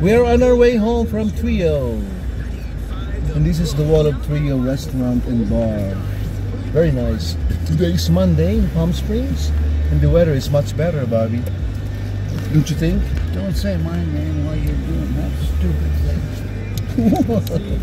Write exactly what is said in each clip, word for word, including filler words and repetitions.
We're on our way home from Trio. And this is the wall of Trio Restaurant and Bar. Very nice. Today is Monday in Palm Springs. And the weather is much better, Bobby. Don't you think? Don't say my name while you're doing that stupid thing.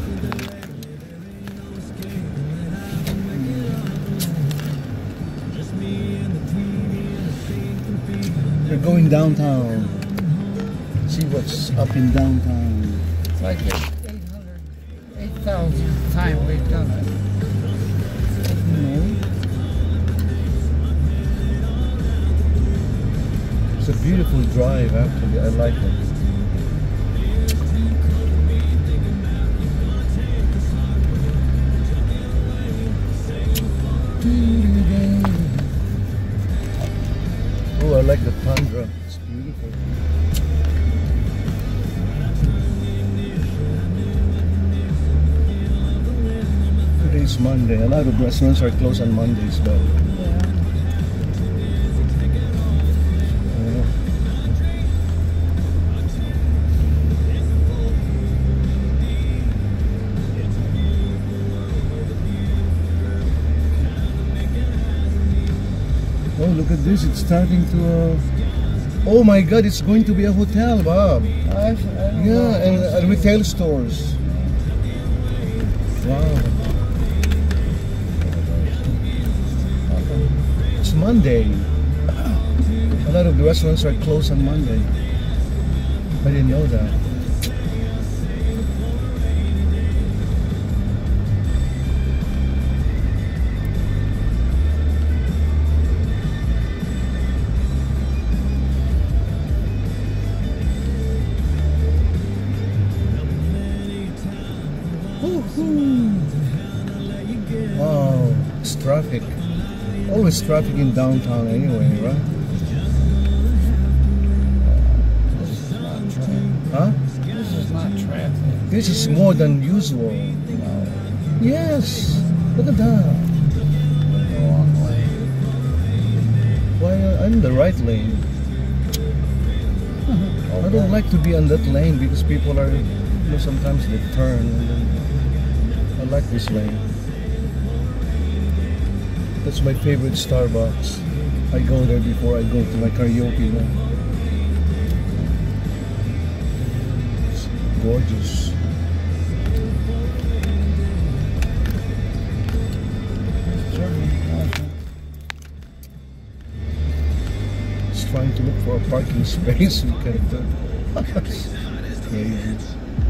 We're going downtown. See what's up in downtown. It's like eight hundred, eight thousand times we've done it. You know? It's a beautiful drive, actually. I like it. Oh, I like the tundra. It's beautiful. Today's Monday. A lot of restaurants are closed on Mondays, but oh, look at this, it's starting to, uh... oh my god, it's going to be a hotel, Bob. I, I Yeah, and uh, retail stores. Wow. It's Monday. A lot of the restaurants are closed on Monday. I didn't know that. Wow, it's traffic. Always traffic in downtown anyway, right? This is not traffic. Huh? This is not traffic. This is more than usual. No. Yes, look at that. The wrong way. Why, uh, I'm in the right lane. I don't like to be on that lane because people are, you know, sometimes they turn and then I like this lane. That's my favorite Starbucks. I go there before I go to my karaoke now. It's gorgeous. It's trying to look for a parking space. We can do. Crazy.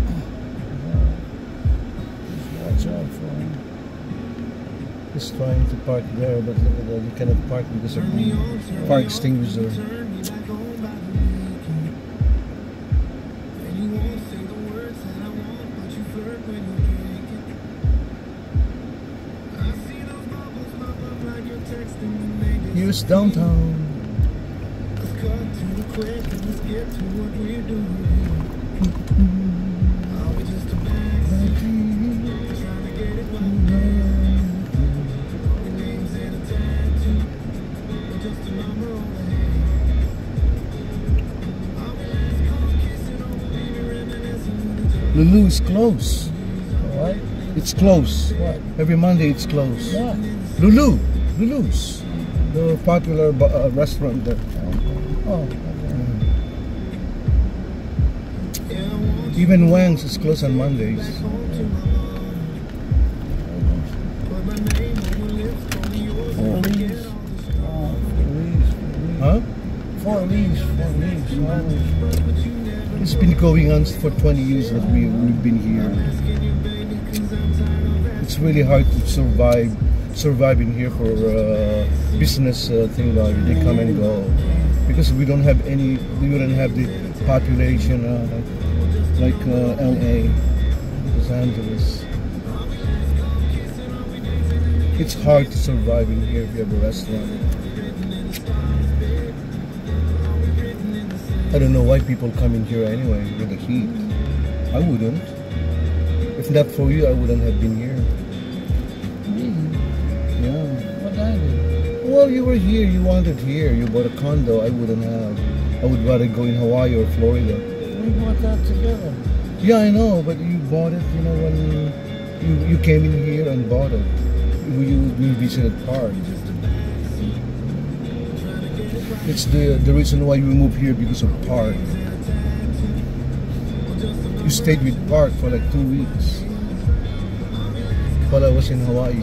Watch out for him. He's trying to park there, but look at that, you cannot park because of the park extinguisher. Here's downtown. Lulu is closed. What? It's closed. What? Every Monday it's closed. What? Lulu, Lulu's, the popular uh, restaurant there. Oh, Mm. Even Wang's is closed on Mondays. four leaves. Oh, four leaves. Huh? Four leaves. Four leaves. Four leaves. It's been going on for twenty years that we, we've been here. It's really hard to survive survive in here for uh, business uh, thing like they come and go because we don't have any we don't have the population uh, like, like uh, L A, Los Angeles. It's hard to survive in here if you have a restaurant. I don't know why people come in here anyway with the heat. I wouldn't. If not for you, I wouldn't have been here. Yeah. What did I do? Well, you were here, you wanted here, you bought a condo, I wouldn't have. I would rather go in Hawaii or Florida. We bought that together. Yeah, I know, but you bought it, you know, when you, you came in here and bought it. You, you visited Park. It's the the reason why we moved here, because of Park. You stayed with Park for like two weeks while I was in Hawaii.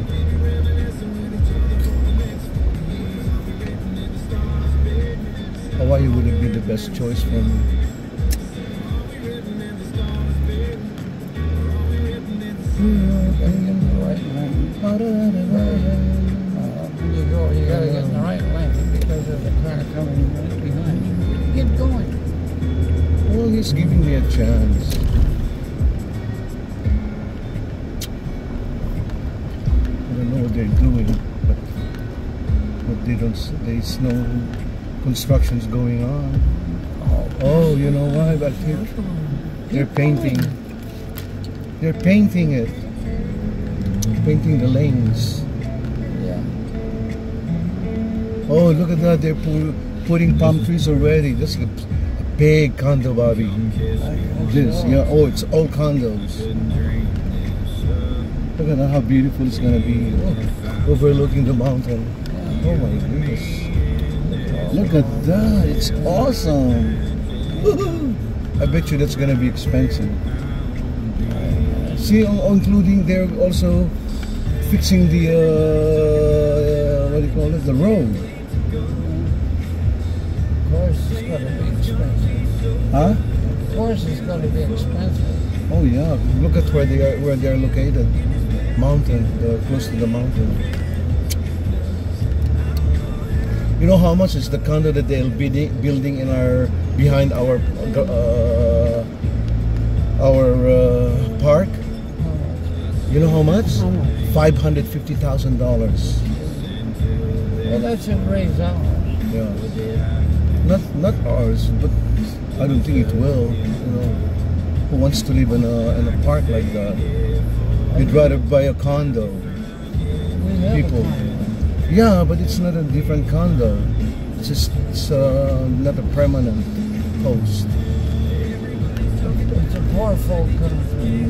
Hawaii would have been the best choice for me. In the right lane. Uh, when you go, you gotta get in the right lane because there's a car coming right behind you. Get going. Well, he's giving me a chance. I don't know what they're doing, but, but they don't. There's no constructions going on. Oh, you know why? But here, they're painting. They're painting it. Painting the lanes. Yeah. Oh, look at that. They're pu putting palm trees already. That's a, a big condo, Bobby. This, yeah. Oh, it's all condos. Look at how beautiful it's gonna be. Oh, overlooking the mountain. Oh my goodness. Look at that. It's awesome. I bet you that's gonna be expensive. See, including they're also fixing the uh, what do you call it? The road. Of course, it's gonna be expensive. Huh? Of course, it's gonna be expensive. Oh yeah. Look at where they are. Where they are located. Mountain. They're close to the mountain. You know how much is the condo that they'll be building in our behind our uh, our uh, park? You know how much? How much? Five hundred fifty thousand dollars. Well, that should raise ours. Yeah. Not not ours, but I don't think it will. You know, who wants to live in a in a park like that? You'd rather buy a condo. We have People. a condo. Yeah, but it's not a different condo. It's just it's uh, not a permanent post. It's a poor folk country.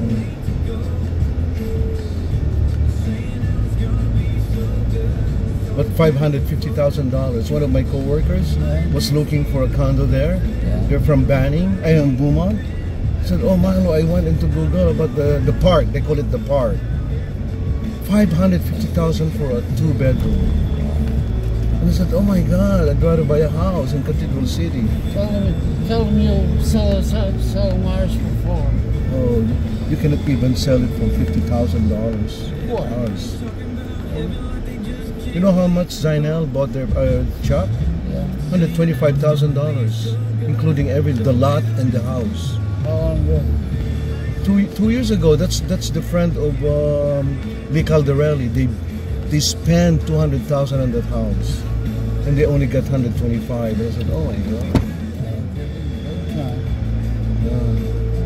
But five hundred fifty thousand dollars. One of my coworkers Yeah. was looking for a condo there. Yeah. They're from Banning, I am Beaumont. I said, oh Milo, I went into Google about the, the park. They call it the park. five hundred fifty thousand for a two bedroom. And I said, oh my God, I'd rather buy a house in Cathedral City. Tell them, tell them you'll sell us out, sell them ours for four. Oh, you cannot even sell it for fifty thousand dollars. What? Ours. You know how much Zainel bought their uh, shop? Yeah. one hundred twenty-five thousand dollars, including every the lot and the house. How long ago? Two two years ago. That's that's the friend of um, Lee Caldarelli. They they spent two hundred thousand on that house, and they only got one hundred twenty-five. I said, oh my God. No. Yeah.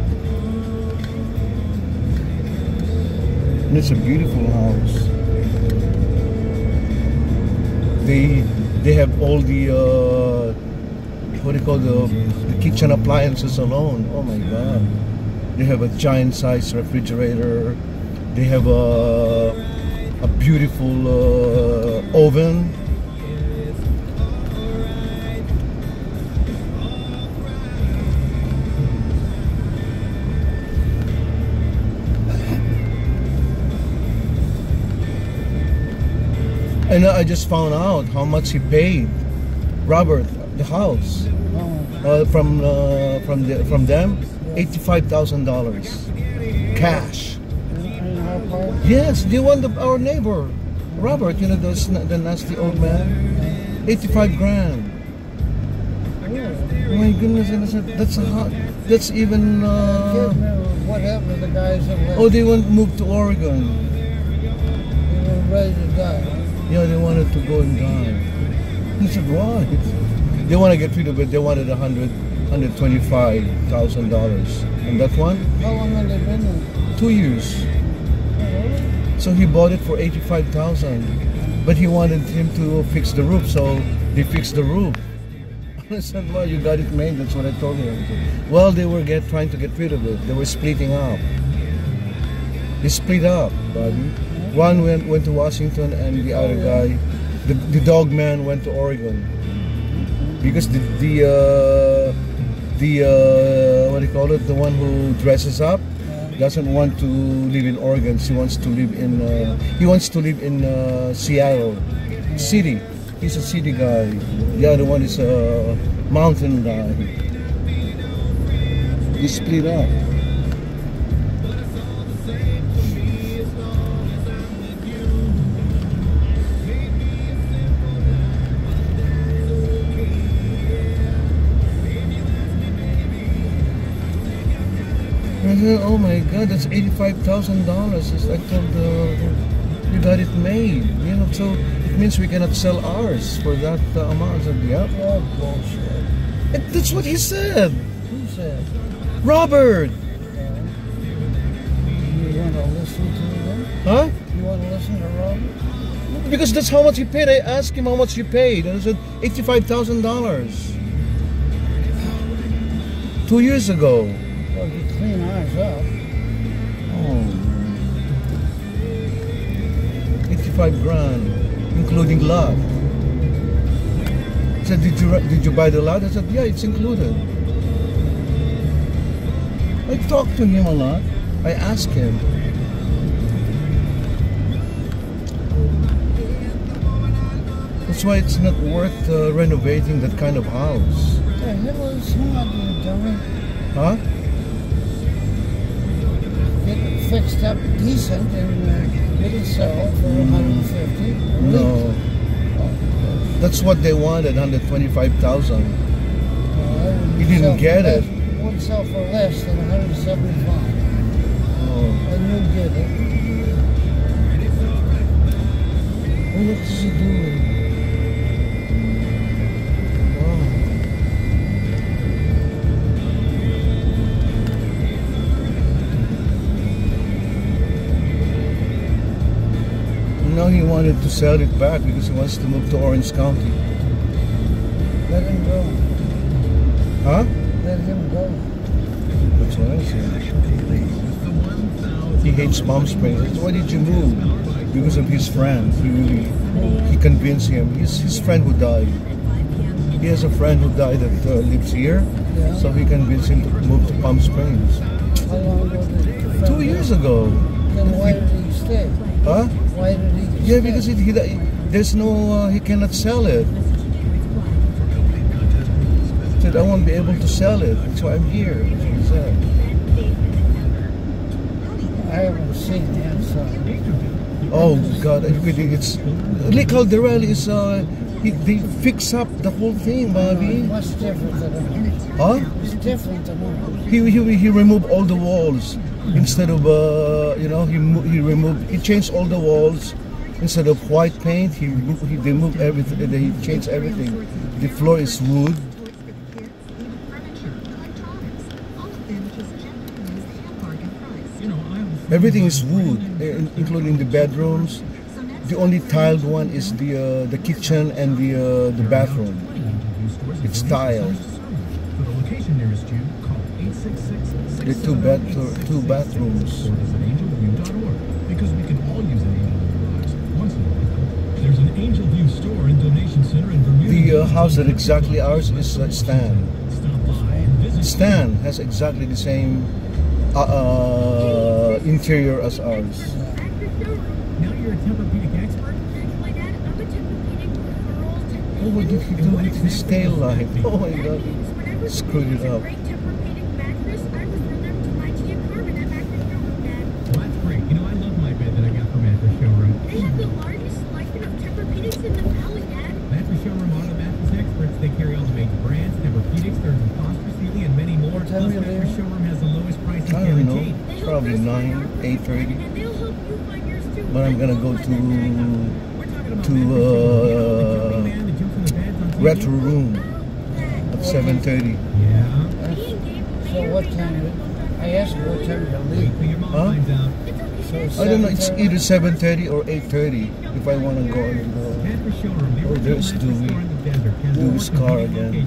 And it's a beautiful house. They they have all the uh, what do you call the, the kitchen appliances alone. Oh my God! They have a giant size refrigerator. They have a a beautiful uh, oven. And I just found out how much he paid Robert the house uh, from uh, from the, from them, eighty-five thousand dollars cash. Yes, they want the, our neighbor Robert. You know those the nasty old man, eighty-five grand. Oh my goodness! And I said, that's a hot. That's even. Uh, What happened to the guys that left? oh, they want to move to Oregon. They were ready to die. Yeah, they wanted to go and die. I said, why? They want to get rid of it. They wanted a hundred, hundred twenty-five thousand dollars. And that one, How long have they been there? two years. So he bought it for eighty-five thousand. But he wanted him to fix the roof, so they fixed the roof. I said, well, you got it made. That's what I told him. Well, they were get trying to get rid of it. They were splitting up. They split up, Bobby. One went went to Washington, and the other guy, the the dog man, went to Oregon. Because the the uh, the uh, what do you call it? The one who dresses up doesn't want to live in Oregon. He wants to live in uh, he wants to live in uh, Seattle city. He's a city guy. The other one is a mountain guy. They split up. I said, oh my God, that's eighty-five thousand dollars. I told uh, you got it made. You know, so it means we cannot sell ours for that uh, amount. I said, yep. Oh, bullshit. And that's what he said. Who said? Robert. Uh, you want to listen to him? Huh? You want to listen to Robert? Because that's how much he paid. I asked him how much he paid. And I said, eighty-five thousand dollars. Two years ago. Well, if you clean ours up. Oh, eighty-five grand, including lot. I said, did you, did you buy the lot? I said, yeah, it's included. I talked to him a lot. I asked him. That's why it's not worth uh, renovating that kind of house. The hell is not you dummy? Huh? Get it fixed up decent and uh, it'll sell for one hundred fifty. No. That's what they wanted, one hundred twenty-five thousand. Uh, He didn't get it. It wouldn't sell for less than one hundred seventy-five. Oh. And you'll get it. Oh, what is he doing? Now he wanted to sell it back because he wants to move to Orange County. Let him go. Huh? Let him go. That's what I said. He hates Palm Springs. That's why did you move? Because of his friend. He really, he convinced him. His, his friend who died. He has a friend who died that uh, lives here. Yeah. So he convinced him to move to Palm Springs. How long ago did your friend Two years ago. Then why did he stay? Huh? Why did he stay? Yeah, because it, he, there's no, uh, he cannot sell it. He said, I won't be able to sell it. That's why I'm here. That's what he said. I haven't seen him, so. Oh God, it really, it's Lee Calderel is uh, he, they fix up the whole thing, Bobby. Much different than him. Huh? It's different than him. He he he removed all the walls instead of uh, you know he mo he removed he changed all the walls instead of white paint. He he they moved everything. They changed everything. The floor is wood. Everything is wood, including the bedrooms. The only tiled one is the uh, the kitchen and the uh, the bathroom. It's tiled. The two bed two bathrooms. Because we can all use an angel once in a while. There's an Angel View store and donation center in Bermuda. The uh, house that exactly ours is uh, Stan. Stan has exactly the same uh, uh, interior as ours. Now you're a Tempur-Pedic expert? My dad, I'm a Tempur-Pedic girl. Oh, what did he do with his tail light? Oh my God, he screwed it up. Great Tempur-Pedic mattress. I refer them to my T M Carbon at Mattress Showroom, Dad. Well, that's great. You know, I love my bed that I got from Mattress Showroom. They have the largest selection of Tempur-Pedics in the valley, Dad. Mattress Showroom are the mattress experts. They carry all the major brands, Tempur-Pedics, Stearns and Foster, Sealy, and many more. Plus, Mattress Showroom has the lowest prices I don't know, guaranteed. probably nine, eight thirty. And they'll help you find yours too. But I'm gonna go to to uh, retro room at seven thirty. Yeah. So what time? did- I asked you what time you Wait leave. till your mom Huh? finds out. So I don't know. It's seven thirty? either seven thirty or eight thirty if I want to go. And go. Mattress Showroom. the Oh, original there's mattress Dewey. store in the do his car again.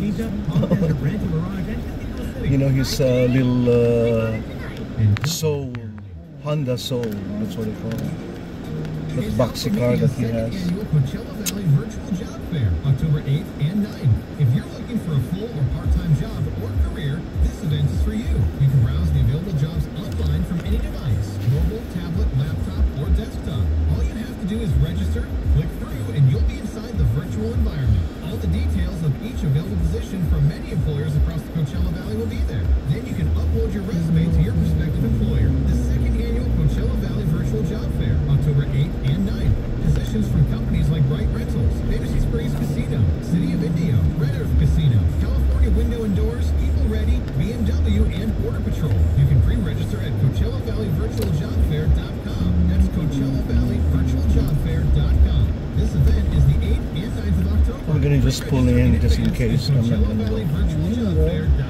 You know, his uh, little uh, Soul, Honda Soul, that's what they call it. That boxy car that he has. Coachella Valley Virtual Job Fair, October eighth and ninth. If you're looking for a full or part-time job or career, this event is for you. You can browse the available jobs online from any device, mobile, tablet, laptop, or desktop. All you have to do is register, click through, and you'll be inside the virtual environment. All the details of each available position from many employers across the Coachella Valley will be there. Then you can upload your resume to your prospective employer. The second annual Coachella Valley Virtual Job Fair, October eighth and ninth. Positions from companies like Bright Rentals, Fantasy Springs Casino, City of Indio, Red Earth Casino, California Window and Doors, People Ready, B M W, and Border Patrol. You can pre-register at Coachella Valley Virtual Job Fair dot com. That's Coachella Valley Virtual Job Fair dot com. This event is the eighth and ninth of October. I'm gonna just pull in just in case I'm not Coachella gonna Valley go. Virtual Job Fair dot com.